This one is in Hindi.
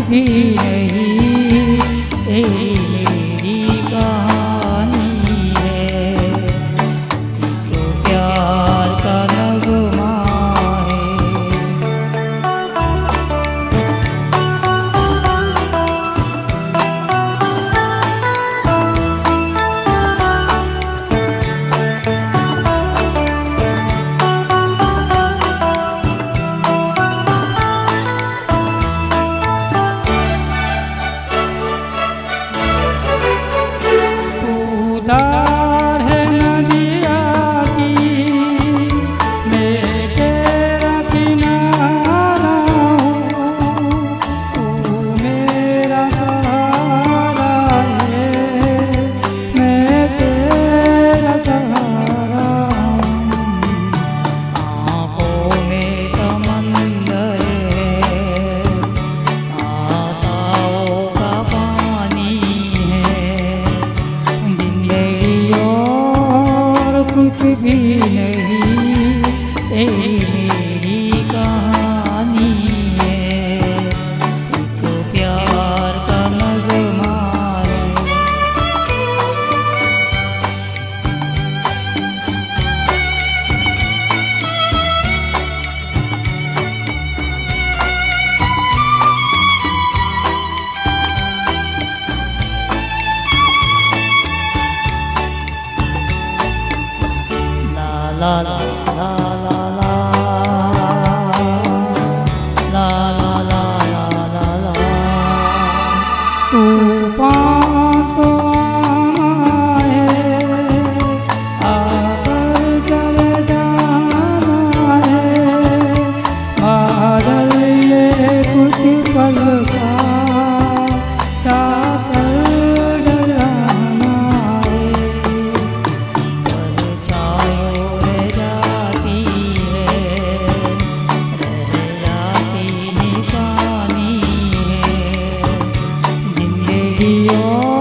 भी नहीं, ये मेरी कहानी है। तो प्यार का नगमा धार है नदिया की, मैं तेरा किनारा हूँ, तू मेरा सहारा है, मैं तेरा सहारा हूँ। आँखों में समंदर है, आशाओं का पानी है, कुछ भी नहीं, ये मेरी कहानी है। तो प्यार का नगमा है। La la la la la la la la la la la। तूफान तो आना है, आकर चले जाना है, बादल ये कुछ पल का छाकर डराना है। निशानी है जिंदगी।